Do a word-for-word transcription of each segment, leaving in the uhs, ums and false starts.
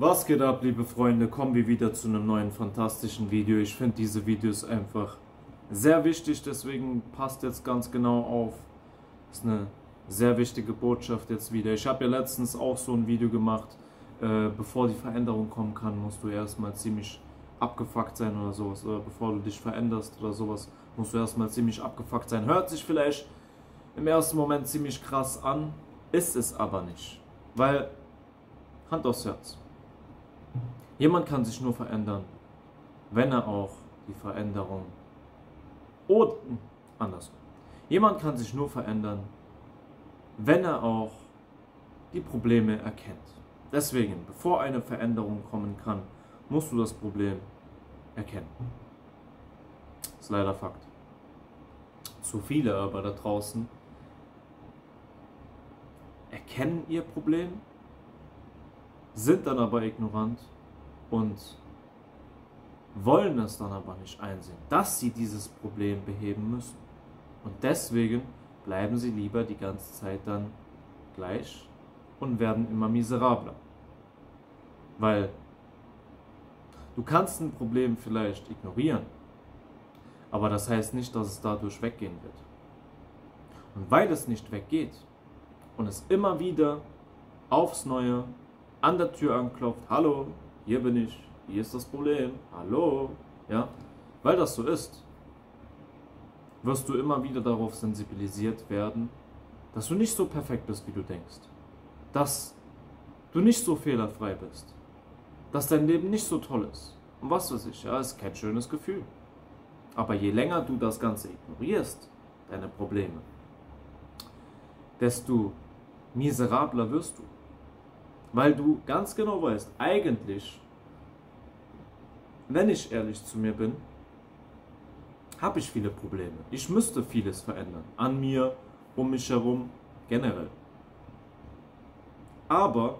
Was geht ab, liebe Freunde? Kommen wir wieder zu einem neuen fantastischen Video. Ich finde diese Videos einfach sehr wichtig, deswegen passt jetzt ganz genau auf. Das ist eine sehr wichtige Botschaft jetzt wieder. Ich habe ja letztens auch so ein Video gemacht, äh, bevor die Veränderung kommen kann, musst du erstmal ziemlich abgefuckt sein oder sowas. Oder bevor du dich veränderst oder sowas, musst du erstmal ziemlich abgefuckt sein. Hört sich vielleicht im ersten Moment ziemlich krass an, ist es aber nicht. Weil, Hand aufs Herz. Jemand kann sich nur verändern, wenn er auch die Veränderung oder andersrum. Jemand kann sich nur verändern, wenn er auch die Probleme erkennt. Deswegen, bevor eine Veränderung kommen kann, musst du das Problem erkennen. Das ist leider Fakt. Zu viele aber da draußen erkennen ihr Problem, sind dann aber ignorant und wollen es dann aber nicht einsehen, dass sie dieses Problem beheben müssen. Und deswegen bleiben sie lieber die ganze Zeit dann gleich und werden immer miserabler. Weil du kannst ein Problem vielleicht ignorieren, aber das heißt nicht, dass es dadurch weggehen wird. Und weil es nicht weggeht und es immer wieder aufs Neue an der Tür anklopft, hallo, hier bin ich, hier ist das Problem, hallo, ja, weil das so ist, wirst du immer wieder darauf sensibilisiert werden, dass du nicht so perfekt bist, wie du denkst, dass du nicht so fehlerfrei bist, dass dein Leben nicht so toll ist und was weiß ich, ja, ist kein schönes Gefühl. Aber je länger du das Ganze ignorierst, deine Probleme, desto miserabler wirst du. Weil du ganz genau weißt, eigentlich, wenn ich ehrlich zu mir bin, habe ich viele Probleme. Ich müsste vieles verändern. An mir, um mich herum, generell. Aber,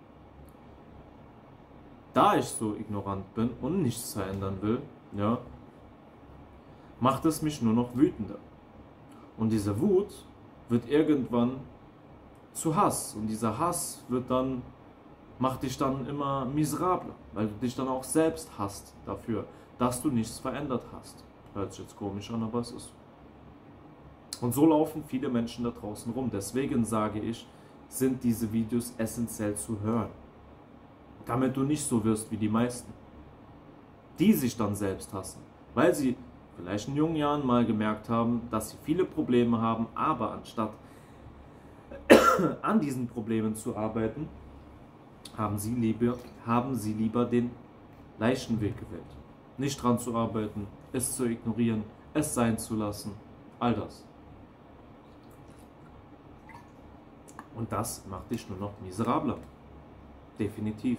da ich so ignorant bin und nichts verändern will, ja, macht es mich nur noch wütender. Und diese Wut wird irgendwann zu Hass. Und dieser Hass wird dann macht dich dann immer miserabler, weil du dich dann auch selbst hasst dafür, dass du nichts verändert hast. Hört sich jetzt komisch an, aber es ist so. Und so laufen viele Menschen da draußen rum. Deswegen sage ich, sind diese Videos essentiell zu hören. Damit du nicht so wirst wie die meisten, die sich dann selbst hassen, weil sie vielleicht in jungen Jahren mal gemerkt haben, dass sie viele Probleme haben, aber anstatt an diesen Problemen zu arbeiten, haben sie lieber, haben sie lieber den leichten Weg gewählt. Nicht dran zu arbeiten, es zu ignorieren, es sein zu lassen, all das. Und das macht dich nur noch miserabler. Definitiv.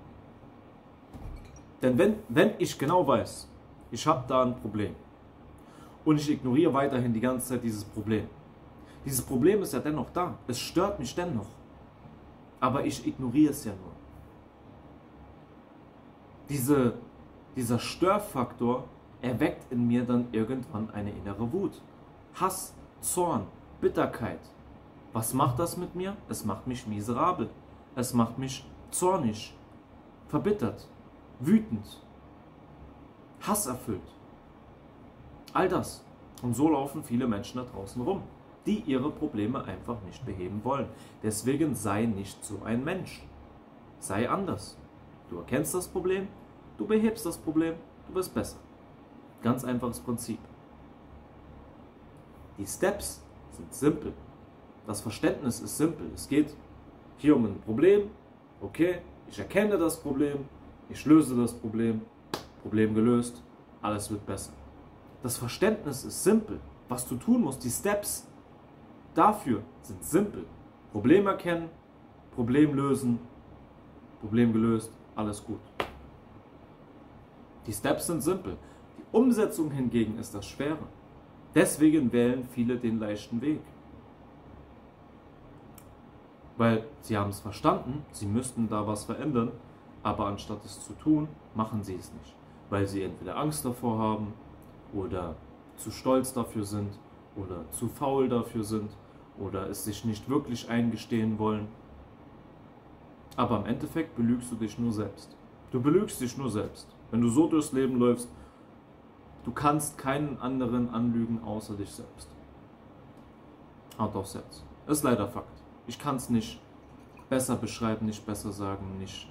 Denn wenn, wenn ich genau weiß, ich habe da ein Problem und ich ignoriere weiterhin die ganze Zeit dieses Problem. Dieses Problem ist ja dennoch da, es stört mich dennoch. Aber ich ignoriere es ja nur. Diese, dieser Störfaktor erweckt in mir dann irgendwann eine innere Wut. Hass, Zorn, Bitterkeit. Was macht das mit mir? Es macht mich miserabel. Es macht mich zornig, verbittert, wütend, hasserfüllt. All das. Und so laufen viele Menschen da draußen rum, die ihre Probleme einfach nicht beheben wollen. Deswegen sei nicht so ein Mensch. Sei anders. Du erkennst das Problem, du behebst das Problem, du wirst besser. Ganz einfaches Prinzip. Die Steps sind simpel. Das Verständnis ist simpel. Es geht hier um ein Problem. Okay, ich erkenne das Problem, ich löse das Problem, Problem gelöst, alles wird besser. Das Verständnis ist simpel. Was du tun musst, die Steps dafür sind simpel. Problem erkennen, Problem lösen, Problem gelöst, alles gut. Die Steps sind simpel. Die Umsetzung hingegen ist das Schwere. Deswegen wählen viele den leichten Weg. Weil sie haben es verstanden, sie müssten da was verändern, aber anstatt es zu tun, machen sie es nicht. Weil sie entweder Angst davor haben oder zu stolz dafür sind oder zu faul dafür sind oder es sich nicht wirklich eingestehen wollen. Aber im Endeffekt belügst du dich nur selbst. Du belügst dich nur selbst. Wenn du so durchs Leben läufst, du kannst keinen anderen anlügen außer dich selbst. Hand aufs Herz. Ist leider Fakt. Ich kann es nicht besser beschreiben, nicht besser sagen, nicht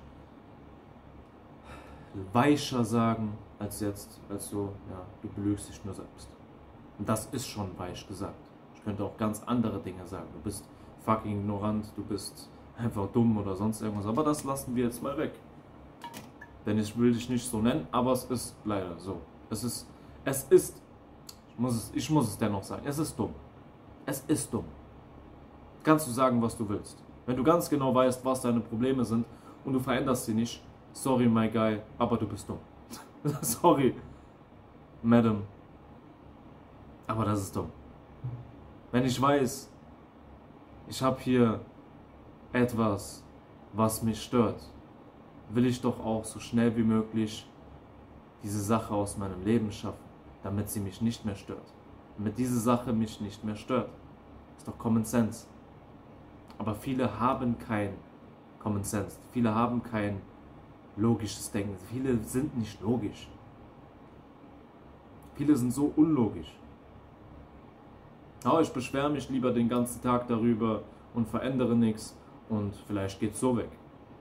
weicher sagen als jetzt, als so, ja, du belügst dich nur selbst. Und das ist schon weich gesagt. Ich könnte auch ganz andere Dinge sagen. Du bist fucking ignorant, du bist einfach dumm oder sonst irgendwas. Aber das lassen wir jetzt mal weg. Denn ich will dich nicht so nennen, aber es ist leider so. Es ist, es ist, ich muss es, ich muss es dennoch sagen, es ist dumm. Es ist dumm. Kannst du sagen, was du willst. Wenn du ganz genau weißt, was deine Probleme sind und du veränderst sie nicht, sorry, my guy, aber du bist dumm. Sorry, Madam, aber das ist dumm. Wenn ich weiß, ich habe hier etwas, was mich stört, will ich doch auch so schnell wie möglich diese Sache aus meinem Leben schaffen, damit sie mich nicht mehr stört. Damit diese Sache mich nicht mehr stört. Ist doch Common Sense. Aber viele haben kein Common Sense. Viele haben kein logisches Denken. Viele sind nicht logisch. Viele sind so unlogisch. Aber ich beschwere mich lieber den ganzen Tag darüber und verändere nichts und vielleicht geht's so weg.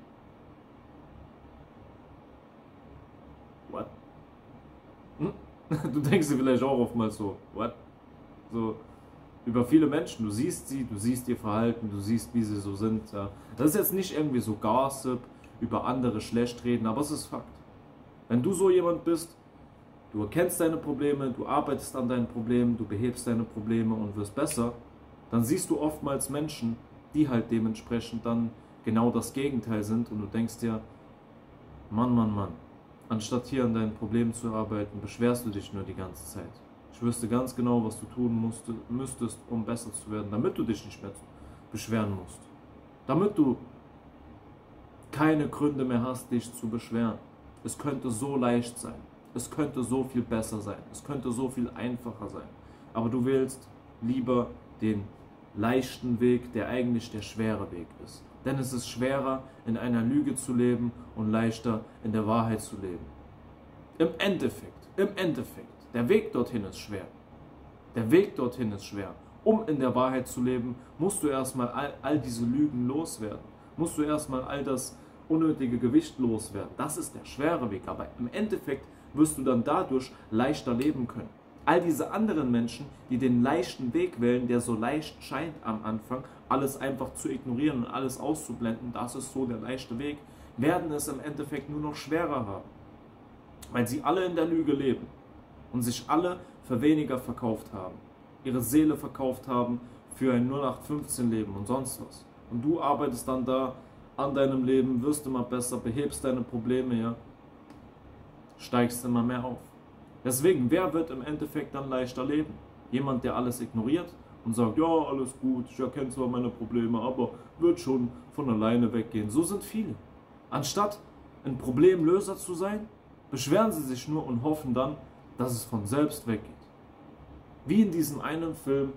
What? Hm? Du denkst dir vielleicht auch oftmals so, what? So, über viele Menschen, du siehst sie, du siehst ihr Verhalten, du siehst, wie sie so sind. Ja. Das ist jetzt nicht irgendwie so Gossip, über andere schlecht reden, aber es ist Fakt. Wenn du so jemand bist, du erkennst deine Probleme, du arbeitest an deinen Problemen, du behebst deine Probleme und wirst besser, dann siehst du oftmals Menschen, die halt dementsprechend dann genau das Gegenteil sind und du denkst dir, Mann, Mann, Mann, anstatt hier an deinen Problemen zu arbeiten, beschwerst du dich nur die ganze Zeit. Ich wüsste ganz genau, was du tun musst, müsstest, um besser zu werden, damit du dich nicht mehr beschweren musst. Damit du keine Gründe mehr hast, dich zu beschweren. Es könnte so leicht sein. Es könnte so viel besser sein. Es könnte so viel einfacher sein. Aber du wählst lieber den leichten Weg, der eigentlich der schwere Weg ist. Denn es ist schwerer, in einer Lüge zu leben und leichter, in der Wahrheit zu leben. Im Endeffekt, im Endeffekt, der Weg dorthin ist schwer. Der Weg dorthin ist schwer. Um in der Wahrheit zu leben, musst du erstmal all, all diese Lügen loswerden. Musst du erstmal all das unnötige Gewicht loswerden. Das ist der schwere Weg. Aber im Endeffekt wirst du dann dadurch leichter leben können. All diese anderen Menschen, die den leichten Weg wählen, der so leicht scheint am Anfang, alles einfach zu ignorieren und alles auszublenden, das ist so der leichte Weg, werden es im Endeffekt nur noch schwerer haben. Weil sie alle in der Lüge leben und sich alle für weniger verkauft haben. Ihre Seele verkauft haben für ein null acht fünfzehn Leben und sonst was. Und du arbeitest dann da an deinem Leben, wirst immer besser, behebst deine Probleme, ja, steigst immer mehr auf. Deswegen, wer wird im Endeffekt dann leichter leben? Jemand, der alles ignoriert und sagt, ja, alles gut, ich erkenne zwar meine Probleme, aber wird schon von alleine weggehen. So sind viele. Anstatt ein Problemlöser zu sein, beschweren sie sich nur und hoffen dann, dass es von selbst weggeht. Wie in diesem einen Film,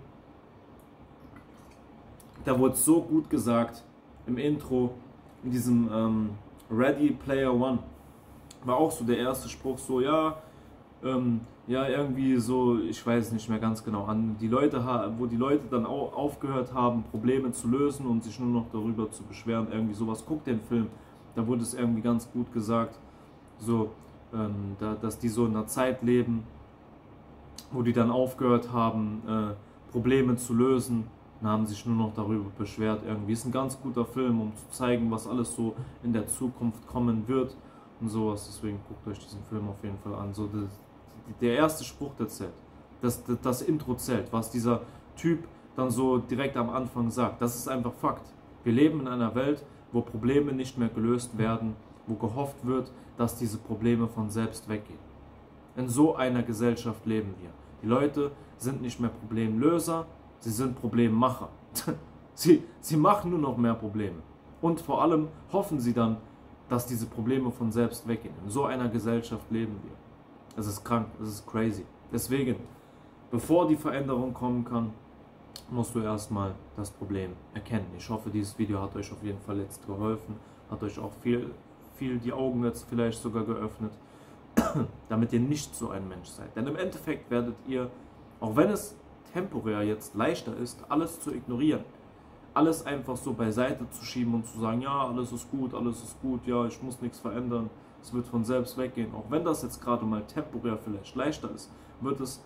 da wurde so gut gesagt, im Intro, in diesem ähm, Ready Player One, war auch so der erste Spruch so, ja, ähm, ja, irgendwie so, ich weiß nicht mehr ganz genau, an die Leute, wo die Leute dann auch aufgehört haben, Probleme zu lösen und sich nur noch darüber zu beschweren, irgendwie sowas. Guck den Film, da wurde es irgendwie ganz gut gesagt, so, ähm, da, dass die so in einer Zeit leben, wo die dann aufgehört haben, äh, Probleme zu lösen, und haben sich nur noch darüber beschwert. Irgendwie ist ein ganz guter Film, um zu zeigen, was alles so in der Zukunft kommen wird und sowas. Deswegen guckt euch diesen Film auf jeden Fall an. So das, der erste Spruch, der zählt, das, das, das Intro zählt, was dieser Typ dann so direkt am Anfang sagt. Das ist einfach Fakt. Wir leben in einer Welt, wo Probleme nicht mehr gelöst werden, wo gehofft wird, dass diese Probleme von selbst weggehen. In so einer Gesellschaft leben wir. Die Leute sind nicht mehr Problemlöser, sie sind Problemmacher. sie, sie machen nur noch mehr Probleme. Und vor allem hoffen sie dann, dass diese Probleme von selbst weggehen. In so einer Gesellschaft leben wir. Es ist krank, es ist crazy. Deswegen, bevor die Veränderung kommen kann, musst du erstmal das Problem erkennen. Ich hoffe, dieses Video hat euch auf jeden Fall jetzt geholfen hat euch auch viel, viel die Augen jetzt vielleicht sogar geöffnet, damit ihr nicht so ein Mensch seid. Denn im Endeffekt werdet ihr, auch wenn es temporär jetzt leichter ist, alles zu ignorieren, alles einfach so beiseite zu schieben und zu sagen, ja, alles ist gut, alles ist gut, ja, ich muss nichts verändern, es wird von selbst weggehen. Auch wenn das jetzt gerade mal temporär vielleicht leichter ist, wird es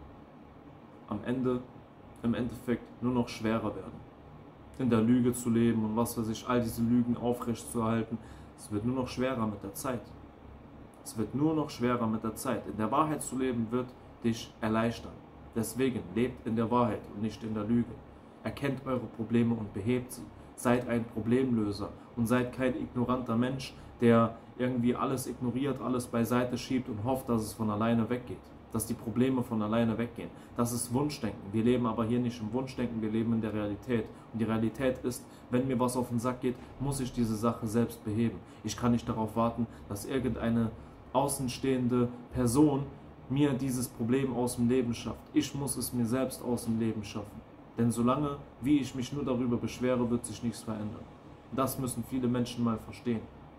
am Ende, im Endeffekt nur noch schwerer werden. In der Lüge zu leben und was weiß ich, all diese Lügen aufrechtzuerhalten, es wird nur noch schwerer mit der Zeit. Es wird nur noch schwerer mit der Zeit. In der Wahrheit zu leben wird dich erleichtern. Deswegen lebt in der Wahrheit und nicht in der Lüge. Erkennt eure Probleme und behebt sie. Seid ein Problemlöser und seid kein ignoranter Mensch, der irgendwie alles ignoriert, alles beiseite schiebt und hofft, dass es von alleine weggeht. Dass die Probleme von alleine weggehen. Das ist Wunschdenken. Wir leben aber hier nicht im Wunschdenken, wir leben in der Realität. Und die Realität ist, wenn mir was auf den Sack geht, muss ich diese Sache selbst beheben. Ich kann nicht darauf warten, dass irgendeine außenstehende Person mir dieses Problem aus dem Leben schafft. Ich muss es mir selbst aus dem Leben schaffen. Denn solange, wie ich mich nur darüber beschwere, wird sich nichts verändern. Das müssen viele Menschen mal verstehen.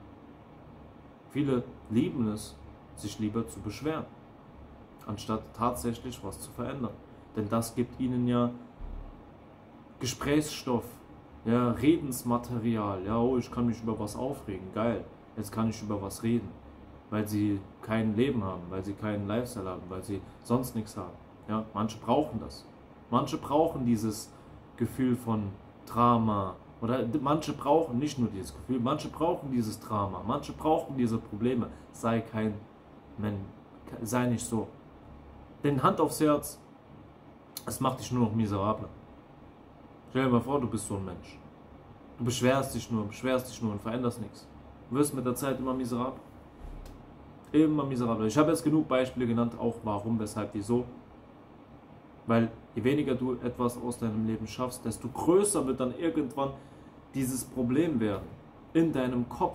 Viele lieben es, sich lieber zu beschweren, anstatt tatsächlich was zu verändern. Denn das gibt ihnen ja Gesprächsstoff, ja, Redensmaterial. Ja, oh, ich kann mich über was aufregen, geil, jetzt kann ich über was reden. Weil sie kein Leben haben, weil sie keinen Lifestyle haben, weil sie sonst nichts haben. Ja, manche brauchen das. Manche brauchen dieses Gefühl von Drama. Oder manche brauchen nicht nur dieses Gefühl, manche brauchen dieses Drama, manche brauchen diese Probleme. Sei kein Mensch, sei nicht so. Denn Hand aufs Herz, es macht dich nur noch miserabler. Stell dir mal vor, du bist so ein Mensch. Du beschwerst dich nur, beschwerst dich nur und veränderst nichts. Du wirst mit der Zeit immer miserabler. Immer miserabler. Ich habe jetzt genug Beispiele genannt, auch warum, weshalb, wieso. Weil je weniger du etwas aus deinem Leben schaffst, desto größer wird dann irgendwann dieses Problem werden. In deinem Kopf.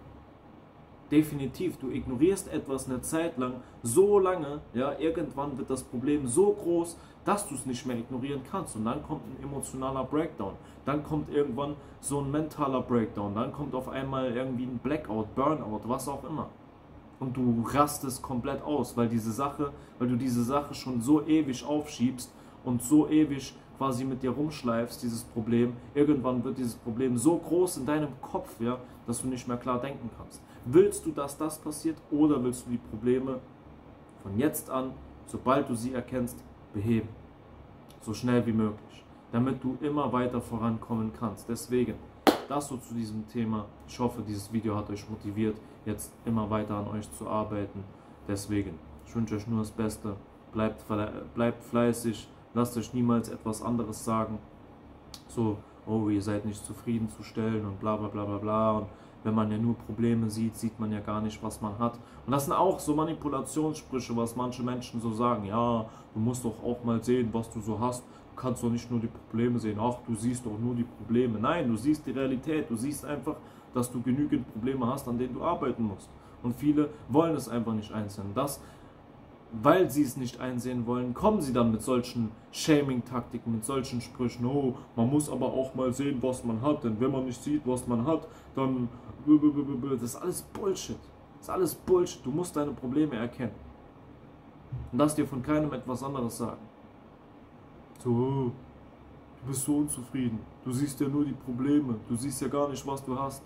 Definitiv, du ignorierst etwas eine Zeit lang, so lange, ja, irgendwann wird das Problem so groß, dass du es nicht mehr ignorieren kannst. Und dann kommt ein emotionaler Breakdown. Dann kommt irgendwann so ein mentaler Breakdown. Dann kommt auf einmal irgendwie ein Blackout, Burnout, was auch immer. Und du rastest komplett aus, weil diese Sache, weil du diese Sache schon so ewig aufschiebst und so ewig quasi mit dir rumschleifst, dieses Problem. Irgendwann wird dieses Problem so groß in deinem Kopf, ja, dass du nicht mehr klar denken kannst. Willst du, dass das passiert, oder willst du die Probleme von jetzt an, sobald du sie erkennst, beheben? So schnell wie möglich, damit du immer weiter vorankommen kannst. Deswegen, das so zu diesem Thema. Ich hoffe, dieses Video hat euch motiviert, jetzt immer weiter an euch zu arbeiten. Deswegen, ich wünsche euch nur das Beste. Bleibt, bleibt fleißig, lasst euch niemals etwas anderes sagen. So, oh, ihr seid nicht zufriedenzustellen und bla bla bla bla bla. Und wenn man ja nur Probleme sieht, sieht man ja gar nicht, was man hat. Und das sind auch so Manipulationssprüche, was manche Menschen so sagen. Ja, du musst doch auch mal sehen, was du so hast. Du kannst doch nicht nur die Probleme sehen. Ach, du siehst doch nur die Probleme. Nein, du siehst die Realität. Du siehst einfach, dass du genügend Probleme hast, an denen du arbeiten musst. Und viele wollen es einfach nicht einsehen. Das, weil sie es nicht einsehen wollen, kommen sie dann mit solchen Shaming-Taktiken, mit solchen Sprüchen. Oh, man muss aber auch mal sehen, was man hat. Denn wenn man nicht sieht, was man hat, dann... Das ist alles Bullshit. Das ist alles Bullshit. Du musst deine Probleme erkennen. Und lass dir von keinem etwas anderes sagen. So, oh, du bist so unzufrieden. Du siehst ja nur die Probleme. Du siehst ja gar nicht, was du hast.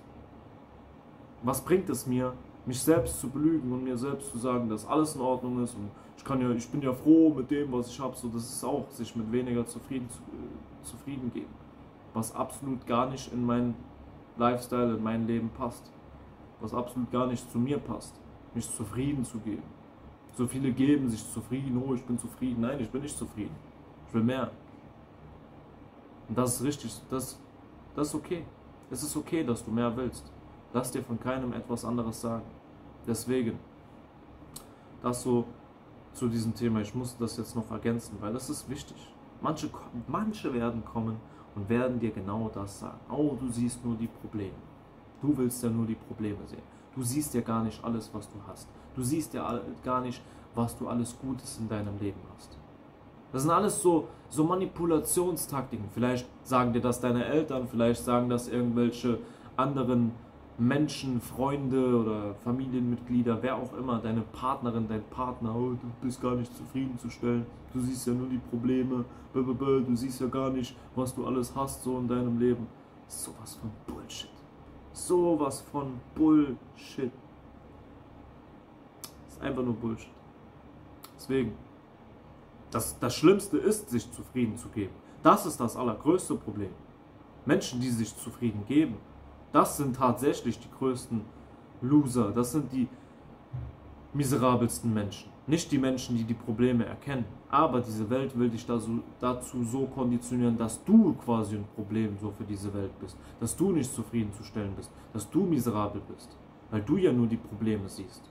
Was bringt es mir, mich selbst zu belügen und mir selbst zu sagen, dass alles in Ordnung ist und ich kann ja, ich bin ja froh mit dem, was ich habe. So, das ist auch sich mit weniger zufrieden, zu, äh, zufrieden geben. Was absolut gar nicht in mein Lifestyle, in mein Leben passt. Was absolut gar nicht zu mir passt. Mich zufrieden zu geben. So viele geben sich zufrieden, oh, ich bin zufrieden. Nein, ich bin nicht zufrieden. Ich will mehr. Und das ist richtig, das, das ist okay. Es ist okay, dass du mehr willst. Lass dir von keinem etwas anderes sagen. Deswegen, das so zu diesem Thema. Ich muss das jetzt noch ergänzen, weil das ist wichtig. Manche, manche werden kommen und werden dir genau das sagen. Oh, du siehst nur die Probleme. Du willst ja nur die Probleme sehen. Du siehst ja gar nicht alles, was du hast. Du siehst ja gar nicht, was du alles Gutes in deinem Leben hast. Das sind alles so, so Manipulationstaktiken. Vielleicht sagen dir das deine Eltern, vielleicht sagen das irgendwelche anderen Menschen, Freunde oder Familienmitglieder, wer auch immer, deine Partnerin, dein Partner, oh, du bist gar nicht zufriedenzustellen, du siehst ja nur die Probleme, du siehst ja gar nicht, was du alles hast so in deinem Leben. Sowas von Bullshit. Sowas von Bullshit. Das ist einfach nur Bullshit. Deswegen, das, das Schlimmste ist, sich zufrieden zu geben. Das ist das allergrößte Problem. Menschen, die sich zufrieden geben, das sind tatsächlich die größten Loser. Das sind die miserabelsten Menschen. Nicht die Menschen, die die Probleme erkennen. Aber diese Welt will dich dazu so konditionieren, dass du quasi ein Problem so für diese Welt bist. Dass du nicht zufriedenzustellen bist. Dass du miserabel bist. Weil du ja nur die Probleme siehst.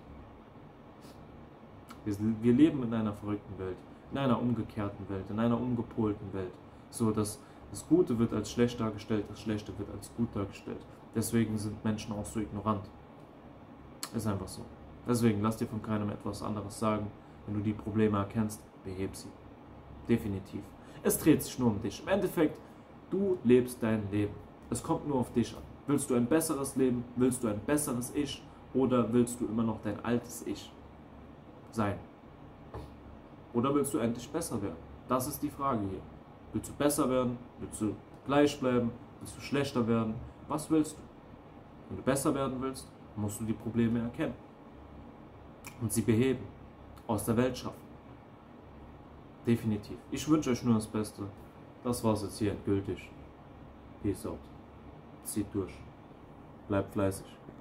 Wir, wir leben in einer verrückten Welt. In einer umgekehrten Welt. In einer umgepolten Welt. So, dass das Gute wird als schlecht dargestellt, das Schlechte wird als gut dargestellt. Deswegen sind Menschen auch so ignorant. Ist einfach so. Deswegen lass dir von keinem etwas anderes sagen. Wenn du die Probleme erkennst, beheb sie. Definitiv. Es dreht sich nur um dich. Im Endeffekt, du lebst dein Leben. Es kommt nur auf dich an. Willst du ein besseres Leben? Willst du ein besseres Ich? Oder willst du immer noch dein altes Ich sein? Oder willst du endlich besser werden? Das ist die Frage hier. Willst du besser werden? Willst du gleich bleiben? Willst du schlechter werden? Was willst du? Wenn du besser werden willst, musst du die Probleme erkennen und sie beheben, aus der Welt schaffen. Definitiv. Ich wünsche euch nur das Beste. Das war's jetzt hier endgültig. Peace out. Zieht durch. Bleibt fleißig.